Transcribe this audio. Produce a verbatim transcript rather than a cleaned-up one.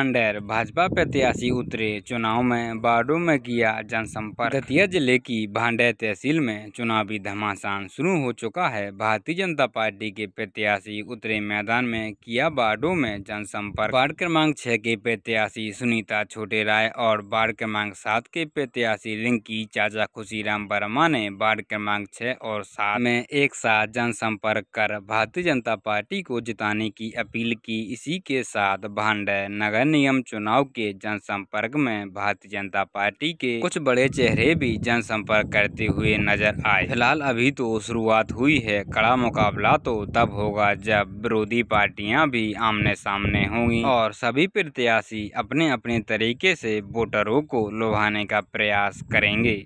भांडेर भाजपा प्रत्याशी उतरे चुनाव में, वार्डों में किया जनसंपर्क। दतिया जिले की भांडेर तहसील में चुनावी घमासान शुरू हो चुका है। भारतीय जनता पार्टी के प्रत्याशी उतरे मैदान में, किया वार्डों में जनसंपर्क। वार्ड क्रमांक छह के प्रत्याशी सुनीता छोटे राय और वार्ड क्रमांक सात के प्रत्याशी रिंकी चाचा खुशीराम वर्मा ने वार्ड क्रमांक छह और सात में एक साथ जनसंपर्क कर भारतीय जनता पार्टी को जिताने की अपील की। इसी के साथ भांडेर नगर निगम चुनाव के जनसंपर्क में भारतीय जनता पार्टी के कुछ बड़े चेहरे भी जनसंपर्क करते हुए नजर आए। फिलहाल अभी तो शुरुआत हुई है, कड़ा मुकाबला तो तब होगा जब विरोधी पार्टियां भी आमने सामने होंगी और सभी प्रत्याशी अपने अपने तरीके से वोटरों को लुभाने का प्रयास करेंगे।